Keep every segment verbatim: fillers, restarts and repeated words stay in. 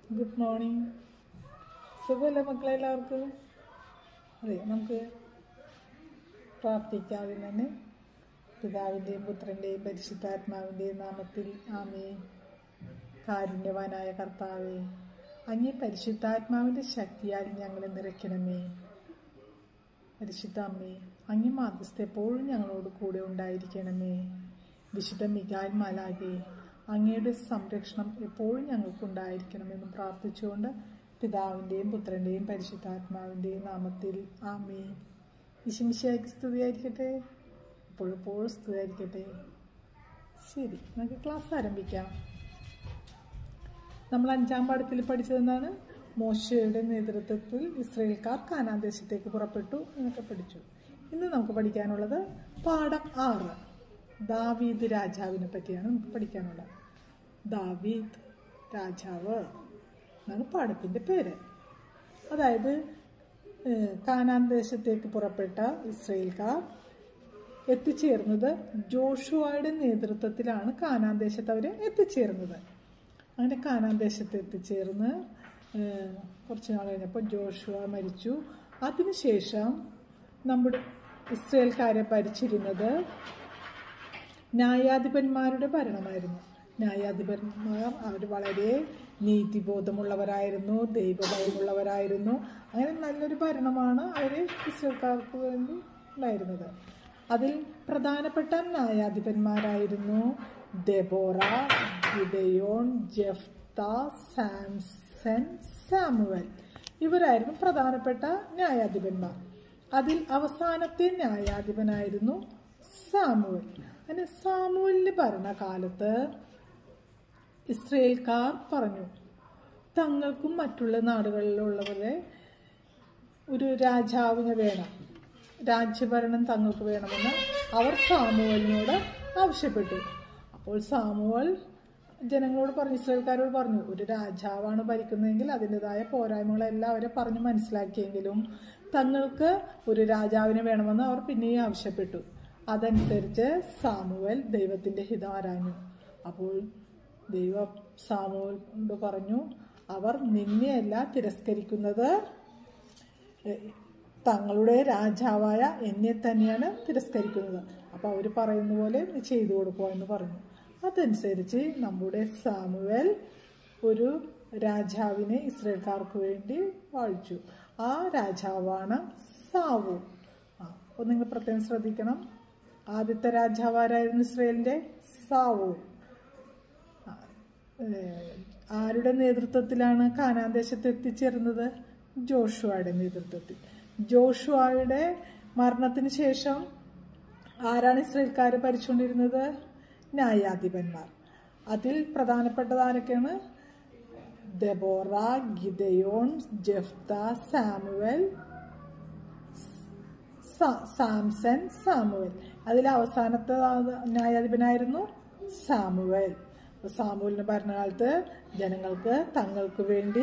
Good morning. സുഖമല്ലേ മക്കളെ എല്ലാവർക്കും? അതെ, നമുക്ക് പ്രാർത്ഥിക്കാവിൽ തന്നെ. പിതാവിൻ്റെയും പുത്രൻ്റെയും പരിശുദ്ധാത്മാവിൻ്റെയും നാമത്തിൽ ആമേൻ. കാരുണ്യവാനായ കർത്താവേ, അങ്ങേ പരിശുദ്ധാത്മാവിൻ്റെ ശക്തിയാൽ ഞങ്ങളെ നിറയ്ക്കണമേ. പരിശുദ്ധ അമ്മേ, അങ്ങേ മാധ്യസ്ഥ എപ്പോഴും ഞങ്ങളോട് കൂടെ ഉണ്ടായിരിക്കണമേ. വിശുദ്ധ മിഖായേൽ മാലാഖേ, അങ്ങയുടെ സംരക്ഷണം എപ്പോഴും ഞങ്ങൾക്കുണ്ടായിരിക്കണമെന്ന് പ്രാർത്ഥിച്ചുകൊണ്ട് പിതാവിൻ്റെയും പുത്രൻ്റെയും പരിശുദ്ധാത്മാവിൻ്റെയും നാമത്തിൽ ആമേൻ. ഈശോമിശിഹായ്ക്ക് സ്തുതിയായിരിക്കട്ടെ, എപ്പോഴെപ്പോഴും സ്തുതിയായിരിക്കട്ടെ. ശരി, നമുക്ക് ക്ലാസ് ആരംഭിക്കാം. നമ്മൾ അഞ്ചാം പാഠത്തിൽ പഠിച്ചതെന്നാണ് മോശയുടെ നേതൃത്വത്തിൽ ഇസ്രായേൽക്കാർ കാനാൻ ദേശത്തേക്ക് പുറപ്പെട്ടു എന്നൊക്കെ പഠിച്ചു. ഇന്ന് നമുക്ക് പഠിക്കാനുള്ളത് പാഠം ആറ്, ദാവീദ് രാജാവിനെ പറ്റിയാണ് നമുക്ക് പഠിക്കാനുള്ളത്. ദാവീദ് രാജാവ് എന്നാണ് പാഠത്തിൻ്റെ പേര്. അതായത് കാനാൻ ദേശത്തേക്ക് പുറപ്പെട്ട ഇസ്രായേൽക്കാർ എത്തിച്ചേർന്നത് ജോഷുവയുടെ നേതൃത്വത്തിലാണ്. കാനാൻ ദേശത്ത് അവർ എത്തിച്ചേർന്നത്. അങ്ങനെ കാനാൻ ദേശത്ത് എത്തിച്ചേർന്ന് കുറച്ച് നാൾ കഴിഞ്ഞപ്പോൾ ജോഷുവ മരിച്ചു. അതിനുശേഷം നമ്മുടെ ഇസ്രായേൽക്കാരെ ഭരിച്ചിരുന്നത് ന്യായാധിപന്മാരുടെ ഭരണമായിരുന്നു. ന്യായാധിപന്മാർ അവർ വളരെ നീതിബോധമുള്ളവരായിരുന്നു, ദൈവഭയമുള്ളവരായിരുന്നു. അങ്ങനെ നല്ലൊരു ഭരണമാണ് അവർ ഇസ്രായേൽക്കാർക്ക് വേണ്ടി ഉണ്ടായിരുന്നത്. അതിൽ പ്രധാനപ്പെട്ട ന്യായാധിപന്മാരായിരുന്നു Deborah, Gideon, Jephthah, Samson, Samuel. ഇവരായിരുന്നു പ്രധാനപ്പെട്ട ന്യായാധിപന്മാർ. അതിൽ അവസാനത്തെ ന്യായാധിപനായിരുന്നു സാമുവൽ. അങ്ങനെ സാമുവലിന്റെ ഭരണകാലത്ത് ഇസ്രായേൽക്കാർ പറഞ്ഞു, തങ്ങൾക്കും മറ്റുള്ള നാടുകളിലുള്ളവരെ ഒരു രാജാവിനെ വേണം, രാജ്യഭരണം തങ്ങൾക്ക് വേണമെന്ന് അവർ സാമുവലിനോട് ആവശ്യപ്പെട്ടു. അപ്പോൾ സാമുവൽ ജനങ്ങളോട് പറഞ്ഞു, ഇസ്രായേൽക്കാരോട് പറഞ്ഞു, ഒരു രാജാവാണ് ഭരിക്കുന്നതെങ്കിൽ അതിൻ്റെതായ പോരായ്മകളെല്ലാം അവരെ പറഞ്ഞ് മനസ്സിലാക്കിയെങ്കിലും തങ്ങൾക്ക് ഒരു രാജാവിനെ വേണമെന്ന് അവർ പിന്നെയും ആവശ്യപ്പെട്ടു. അതനുസരിച്ച് സാമുവൽ ദൈവത്തിൻ്റെ ഹിതം ആരാഞ്ഞു. അപ്പോൾ ദൈവം സാമുവലിനോട് പറഞ്ഞു, അവർ നിന്നെയല്ല തിരസ്കരിക്കുന്നത്, തങ്ങളുടെ രാജാവായ എന്നെ തന്നെയാണ് തിരസ്കരിക്കുന്നത്. അപ്പോൾ അവർ പറയുന്ന പോലെ ചെയ്തു കൊടുക്കുക എന്ന് പറഞ്ഞു. അതനുസരിച്ച് നമ്മുടെ സാമുവൽ ഒരു രാജാവിനെ ഇസ്രായേൽക്കാർക്ക് വേണ്ടി വാഴിച്ചു. ആ രാജാവാണ് സാവൂൾ. ആ അപ്പോൾ നിങ്ങൾ പ്രത്യേകം ശ്രദ്ധിക്കണം, ആദ്യത്തെ രാജാവാരായിരുന്നു ഇസ്രായേലിൻ്റെ? സാവൂൾ. ആരുടെ നേതൃത്വത്തിലാണ് കാനാൻ ദേശത്ത് എത്തിച്ചേർന്നത്? ജോഷുവയുടെ നേതൃത്വത്തിൽ. ജോഷുവയുടെ മരണത്തിന് ശേഷം ആരാണ് ഇസ്രായേൽക്കാർ ഭരിച്ചുകൊണ്ടിരുന്നത്? ന്യായാധിപന്മാർ. അതിൽ പ്രധാനപ്പെട്ടത് ആരൊക്കെയാണ്? Deborah, Gideon, Jephthah, Samuel, Samson, Samuel. അതിൽ അവസാനത്തെ ന്യായാധിപനായിരുന്നു സാമുവൽ. സാമുവലിന്റെ ഭരണകാലത്ത് ജനങ്ങൾക്ക് തങ്ങൾക്ക് വേണ്ടി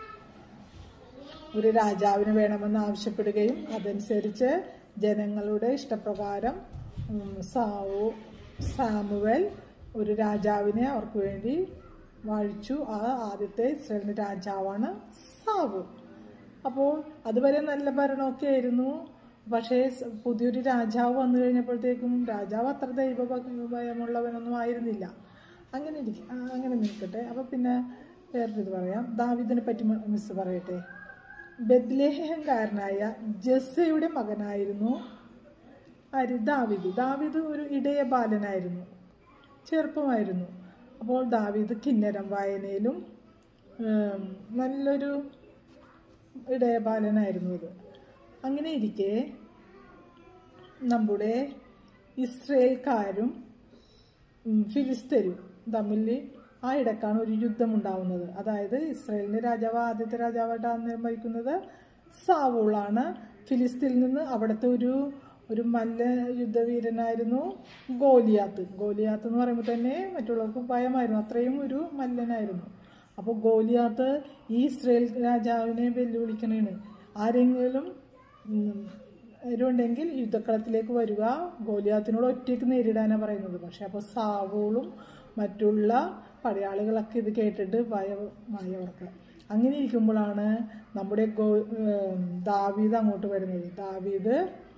ഒരു രാജാവിന് വേണമെന്ന് ആവശ്യപ്പെടുകയും അതനുസരിച്ച് ജനങ്ങളുടെ ഇഷ്ടപ്രകാരം സാവു സാമുവൽ ഒരു രാജാവിനെ അവർക്ക് വേണ്ടി വാഴിച്ചു. ആ ആദ്യത്തെ ഇസ്രായേലിന്റെ രാജാവാണ് സാവൂൾ. അപ്പോൾ അതുവരെ നല്ല ഭരണമൊക്കെ ആയിരുന്നു. പക്ഷേ പുതിയൊരു രാജാവ് വന്നു കഴിഞ്ഞപ്പോഴത്തേക്കും രാജാവ് അത്ര ദൈവഭയമുള്ളവനൊന്നും ആയിരുന്നില്ല. അങ്ങനെ ഇരിക്കും, അങ്ങനെ നിൽക്കട്ടെ. അപ്പോൾ പിന്നെ വേറൊരിത് പറയാം. ദാവീദിനെ പറ്റി മിസ് പറയട്ടെ. ബെത്ലഹേംകാരനായ ജസ്സയുടെ മകനായിരുന്നു ആര്? ദാവീദ്. ദാവീദ് ഒരു ഇടയ ബാലനായിരുന്നു, ചെറുപ്പമായിരുന്നു. അപ്പോൾ ദാവീദ് കിന്നരം വായനയിലും നല്ലൊരു ഇടയ ബാലനായിരുന്നു ഇത്. അങ്ങനെ ഇരിക്കെ നമ്മുടെ ഇസ്രായേൽക്കാരും ഫിലിസ്തരും തമ്മിൽ ആ ഇടക്കാണ് ഒരു യുദ്ധം ഉണ്ടാവുന്നത്. അതായത് ഇസ്രായേലിന്റെ രാജാവ്, ആദ്യത്തെ രാജാവായിട്ട് അന്നേരം ഭരിക്കുന്നത് സാവൂളാണ്. ഫിലിസ്തീനിൽ നിന്ന് അവിടുത്തെ ഒരു ഒരു മല്ല യുദ്ധവീരനായിരുന്നു ഗോലിയാത്ത്. ഗോലിയാത്ത് എന്ന് പറയുമ്പോൾ തന്നെ മറ്റുള്ളവർക്ക് ഭയമായിരുന്നു, അത്രയും ഒരു മല്ലനായിരുന്നു. അപ്പോൾ ഗോലിയാത്ത് ഈ ഇസ്രായേൽ രാജാവിനെ വെല്ലുവിളിക്കണേണ്, ആരെങ്കിലും ഉണ്ടെങ്കിൽ യുദ്ധക്കളത്തിലേക്ക് വരിക, ഗോലിയാത്തിനോട് ഒറ്റയ്ക്ക് നേരിടാനാണ് പറയുന്നത്. പക്ഷെ അപ്പോൾ സാവൂളും മറ്റുള്ള പടയാളികളൊക്കെ ഇത് കേട്ടിട്ട് ഭയമായി അവർക്ക്. അങ്ങനെ ഇരിക്കുമ്പോഴാണ് നമ്മുടെ ഗോ ദാവീദ് അങ്ങോട്ട് വരുന്നത്. ദാവീദ്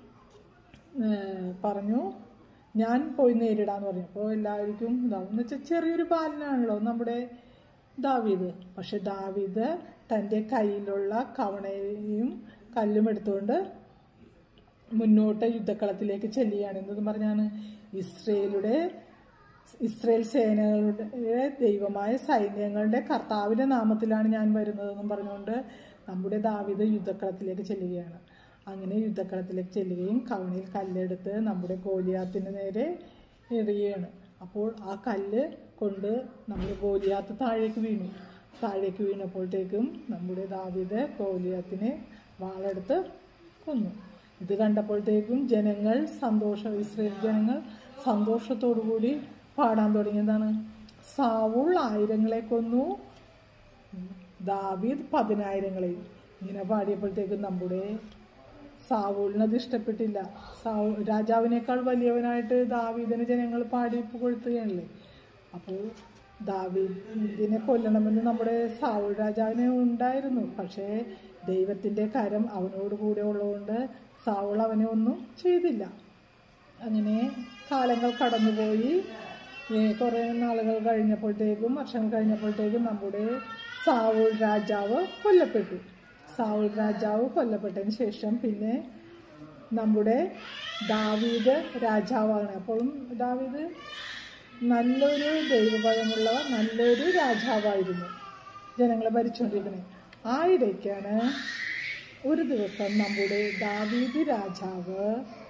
പറഞ്ഞു, ഞാൻ പോയി നേരിടാന്ന് പറഞ്ഞു. അപ്പോൾ എല്ലാവർക്കും ഇതാവും എന്ന് വെച്ചാൽ ചെറിയൊരു ബാലനാണല്ലോ നമ്മുടെ ദാവീദ്. പക്ഷെ ദാവീദ് തൻ്റെ കയ്യിലുള്ള കവണയും കല്ലും എടുത്തുകൊണ്ട് മുന്നോട്ട് യുദ്ധക്കളത്തിലേക്ക് ചെല്ലുകയാണ്. എന്നത് പറഞ്ഞാണ് ഇസ്രയേലുടെ ഇസ്രയേൽ സേനകളുടെ ദൈവമായ സൈന്യങ്ങളുടെ കർത്താവിൻ്റെ നാമത്തിലാണ് ഞാൻ വരുന്നതെന്നും പറഞ്ഞുകൊണ്ട് നമ്മുടെ ദാവീദ് യുദ്ധക്കളത്തിലേക്ക് ചെല്ലുകയാണ്. അങ്ങനെ യുദ്ധക്കളത്തിലേക്ക് ചെല്ലുകയും കവണയിൽ കല്ലെടുത്ത് നമ്മുടെ ഗോലിയാത്തിന് നേരെ എറിയുകയാണ്. അപ്പോൾ ആ കല്ല് കൊണ്ട് നമ്മുടെ ഗോലിയാത്ത് താഴേക്ക് വീണു. താഴേക്ക് വീണപ്പോഴത്തേക്കും നമ്മുടെ ദാവീദ് ഗോലിയാത്തിനെ വാളെടുത്ത് കൊന്നു. ഇത് കണ്ടപ്പോഴത്തേക്കും ജനങ്ങൾ സന്തോഷം ഇസ്രയേൽ ജനങ്ങൾ സന്തോഷത്തോടു കൂടി പാടാൻ തുടങ്ങിയതാണ്, സൗൽ ആയിരങ്ങളെ കൊന്നു, ദാവീദ് പതിനായിരങ്ങളെ. ഇങ്ങനെ പാടിയപ്പോഴത്തേക്കും നമ്മുടെ സാവൂളിനത് ഇഷ്ടപ്പെട്ടില്ല. സാവൂ രാജാവിനേക്കാൾ വലിയവനായിട്ട് ദാവീദിനെ ജനങ്ങൾ പാടി പുകഴ്ത്തുകയാണല്ലേ. അപ്പോൾ ദാവീദിനെ കൊല്ലണമെന്ന് നമ്മുടെ സാവൂൾ രാജാവിനെ ഉണ്ടായിരുന്നു. പക്ഷേ ദൈവത്തിൻ്റെ കരം അവനോട് കൂടെ ഉള്ളതുകൊണ്ട് സാവൂൾ അവനെ ഒന്നും ചെയ്തില്ല. അങ്ങനെ കാലങ്ങൾ കടന്നുപോയി. കുറേ നാളുകൾ കഴിഞ്ഞപ്പോഴത്തേക്കും വർഷങ്ങൾ കഴിഞ്ഞപ്പോഴത്തേക്കും നമ്മുടെ സാവൂൾ രാജാവ് കൊല്ലപ്പെട്ടു. സാവൂൾ രാജാവ് കൊല്ലപ്പെട്ടതിന് ശേഷം പിന്നെ നമ്മുടെ ദാവീദ് രാജാവാണ്. അപ്പോഴും ദാവീദ് നല്ലൊരു ദൈവഭയമുള്ള നല്ലൊരു രാജാവായിരുന്നു, ജനങ്ങളെ ഭരിച്ചുകൊണ്ടിരിക്കുന്നത്. ആ ഇടയ്ക്കാണ് ഒരു ദിവസം നമ്മുടെ ദാവീദ് രാജാവ്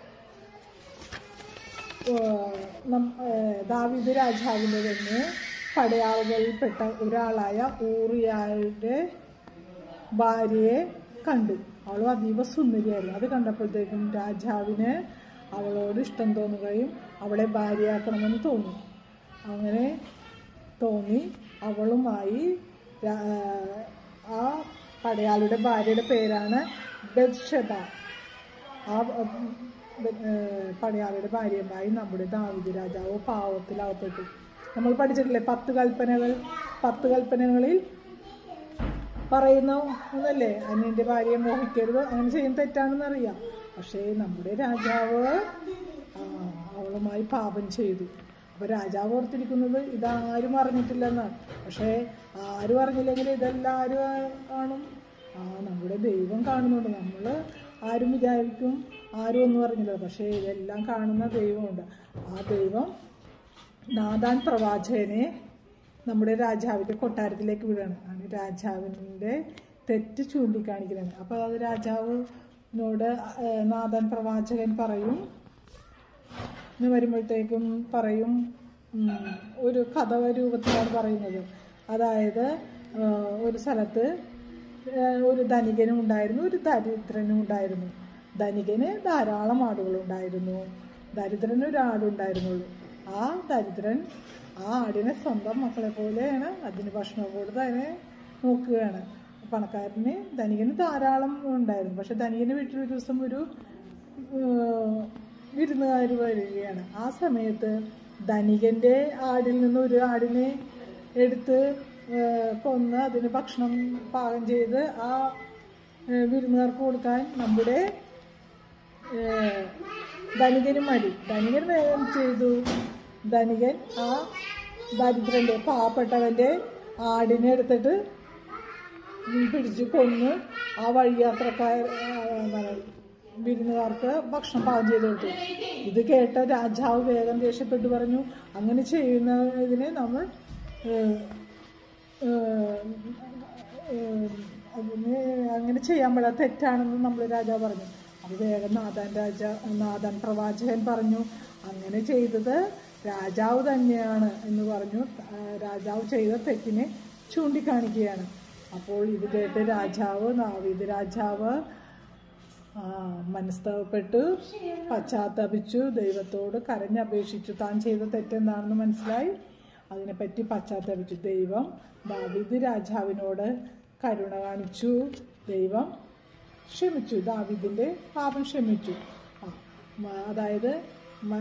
ദാവീദ് രാജാവിൻ്റെ തന്നെ പടയാളികളിൽപ്പെട്ട ഒരാളായ ഊറിയായുടെ ഭാര്യയെ കണ്ടു. അവൾ അതീവ സുന്ദരിയായിരുന്നു. അത് കണ്ടപ്പോഴത്തേക്കും രാജാവിന് അവളോട് ഇഷ്ടം തോന്നുകയും അവളെ ഭാര്യയാക്കണമെന്ന് തോന്നി. അങ്ങനെ തോന്നി അവളുമായി ആ പടയാളിയുടെ ഭാര്യയുടെ പേരാണ് ബത്ശബ. ആ പടയാളിയുടെ ഭാര്യയുമായി നമ്മുടെ ദാവീദ് രാജാവ് പാവത്തിലാവപ്പെട്ടു. നമ്മൾ പഠിച്ചിട്ടില്ലേ പത്ത് കൽപ്പനകൾ? പത്ത് കൽപ്പനകളിൽ പറയുന്ന ഒന്നല്ലേ അന്യൻ്റെ ഭാര്യയെ മോഹിക്കരുത്, അങ്ങനെ ചെയ്യുന്ന തെറ്റാണെന്നറിയാം. പക്ഷേ നമ്മുടെ രാജാവ് അവളുമായി പാപം ചെയ്തു. അപ്പോൾ രാജാവ് ഓർത്തിരിക്കുന്നത് ഇതാരും അറിഞ്ഞിട്ടില്ലെന്നാണ്. പക്ഷേ ആരും അറിഞ്ഞില്ലെങ്കിൽ ഇതെല്ലാവരും കാണും. ആ നമ്മുടെ ദൈവം കാണുന്നുണ്ട്. നമ്മൾ ആരും വിചാരിക്കും ആരും ഒന്നും അറിഞ്ഞില്ല, പക്ഷേ ഇതെല്ലാം കാണുന്ന ദൈവമുണ്ട്. ആ ദൈവം നാഥാൻ പ്രവാചകനെ നമ്മുടെ രാജാവിൻ്റെ കൊട്ടാരത്തിലേക്ക് വിടുകയാണ്. ആണ് രാജാവിൻ്റെ തെറ്റ് ചൂണ്ടിക്കാണിക്കുന്നത്. അപ്പോൾ അത് രാജാവിനോട് നാഥാൻ പ്രവാചകൻ പറയും, ഇന്ന് വരുമ്പോഴത്തേക്കും പറയും, ഒരു കഥ രൂപത്തിലാണ് പറയുന്നത്. അതായത് ഒരു സ്ഥലത്ത് ഒരു ധനികനും ഉണ്ടായിരുന്നു, ഒരു ദരിദ്രനും ഉണ്ടായിരുന്നു. ധനികന് ധാരാളം ആടുകളുണ്ടായിരുന്നു, ദരിദ്രന് ഒരു ആടുണ്ടായിരുന്നുള്ളൂ. ആ ദരിദ്രൻ ആ ആടിനെ സ്വന്തം മക്കളെ പോലെയാണ് അതിന് ഭക്ഷണം കൊടുത്ത് അതിനെ നോക്കുകയാണ്. പണക്കാരന് ധനികന് ധാരാളം ഉണ്ടായിരുന്നു. പക്ഷെ ധനികന് വീട്ടിൽ ഒരു ദിവസം ഒരു വിരുന്നുകാർ വരികയാണ്. ആ സമയത്ത് ധനികൻ്റെ ആടിൽ നിന്ന് ഒരു ആടിനെ എടുത്ത് കൊന്ന് അതിന് ഭക്ഷണം പാകം ചെയ്ത് ആ വിരുന്നുകാർക്ക് കൊടുക്കാൻ നമ്മുടെ ധനികന് മടി. ധനികൻ വേഗം ചെയ്തു. ധനികൻ ആ ദരിദ്രൻ്റെ പാവപ്പെട്ടവൻ്റെ ആടിനെ എടുത്തിട്ട് പിടിച്ച് കൊന്ന് ആ വഴിയാത്രക്കാർ വിരുന്നുകാർക്ക് ഭക്ഷണം പാകം ചെയ്ത് കൊടുത്തു. ഇത് കേട്ട രാജാവ് വേഗം ദേഷ്യപ്പെട്ടു പറഞ്ഞു, അങ്ങനെ ചെയ്യുന്നതിനെ നമ്മൾ അതിന് അങ്ങനെ ചെയ്യാൻ പാടില്ല, തെറ്റാണെന്ന് നമ്മൾ രാജാവ് പറഞ്ഞു. അത് വേഗം നാഥാൻ രാജ നാഥാൻ പ്രവാചകൻ പറഞ്ഞു, അങ്ങനെ ചെയ്തത് രാജാവ് തന്നെയാണ് എന്ന് പറഞ്ഞു. രാജാവ് ചെയ്ത തെറ്റിനെ ചൂണ്ടിക്കാണിക്കുകയാണ്. അപ്പോൾ ഇത് കേട്ട് രാജാവ് ദാവീദ് രാജാവ് മനസ്താപപ്പെട്ടു, പശ്ചാത്തപിച്ചു, ദൈവത്തോട് കരഞ്ഞപേക്ഷിച്ചു. താൻ ചെയ്ത തെറ്റെന്താണെന്ന് മനസ്സിലായി, അതിനെപ്പറ്റി പശ്ചാത്തപിച്ചു. ദൈവം ദാവീദ് രാജാവിനോട് കരുണ കാണിച്ചു. ദൈവം ക്ഷമിച്ചു, ദാവീദിൻ്റെ പാപം ക്ഷമിച്ചു. അതായത്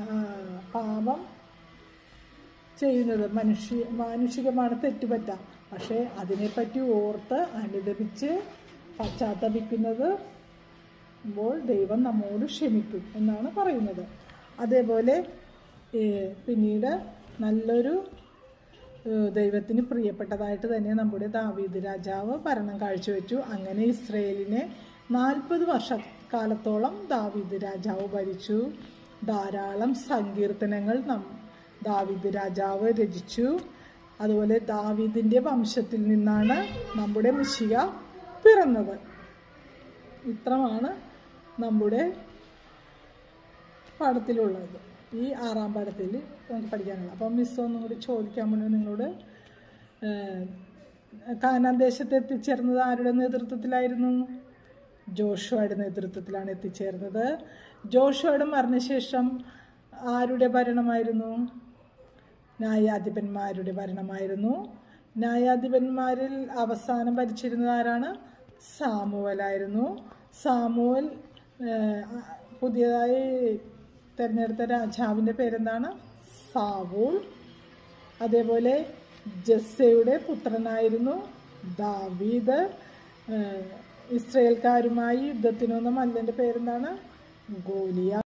പാപം ചെയ്യുന്നത് മനുഷ്യ മാനുഷികമാണ്, തെറ്റുപറ്റാം. പക്ഷേ അതിനെപ്പറ്റി ഓർത്ത് അനുദപിച്ച് പശ്ചാത്തപിക്കുന്നത് പ്പോൾ ദൈവം നമ്മോട് ക്ഷമിക്കും എന്നാണ് പറയുന്നത്. അതേപോലെ പിന്നീട് നല്ലൊരു ദൈവത്തിന് പ്രിയപ്പെട്ടതായിട്ട് തന്നെ നമ്മുടെ ദാവീദ് രാജാവ് ഭരണം കാഴ്ചവെച്ചു. അങ്ങനെ ഇസ്രയേലിനെ നാൽപ്പത് വർഷക്കാലത്തോളം ദാവീദ് രാജാവ് ഭരിച്ചു. ധാരാളം സങ്കീർത്തനങ്ങൾ നം ദാവീദ് രാജാവ് രചിച്ചു. അതുപോലെ ദാവീദിൻ്റെ വംശത്തിൽ നിന്നാണ് നമ്മുടെ മിശിഹ പിറന്നത്. ഇത്രമാണ് നമ്മുടെ പാഠത്തിലുള്ളത്, ഈ ആറാം പാഠത്തിൽ നമുക്ക് പഠിക്കാനുള്ളത്. അപ്പം മിസ് ഒന്നും കൂടി ചോദിക്കാൻ വേണ്ടി നിങ്ങളോട്, കാനാൻ ദേശത്ത് എത്തിച്ചേർന്നത് ആരുടെ നേതൃത്വത്തിലായിരുന്നു? ജോഷുവയുടെ നേതൃത്വത്തിലാണ് എത്തിച്ചേർന്നത്. ജോഷുവയുടെ മരണശേഷം ആരുടെ ഭരണമായിരുന്നു? ന്യായാധിപന്മാരുടെ ഭരണമായിരുന്നു. ന്യായാധിപന്മാരിൽ അവസാനം ഭരിച്ചിരുന്നത് ആരാണ്? സാമുവലായിരുന്നു. സാമുവൽ പുതിയതായി തിരഞ്ഞെടുത്ത രാജാവിൻ്റെ പേരെന്താണ്? സാവൂൾ. അതേപോലെ ജസ്സയുടെ പുത്രനായിരുന്നു ദാവീദ്. ഇസ്രായേൽക്കാരുമായി യുദ്ധത്തിന് വന്ന മല്ലൻ്റെ പേരെന്താണ്? ഗോലിയ.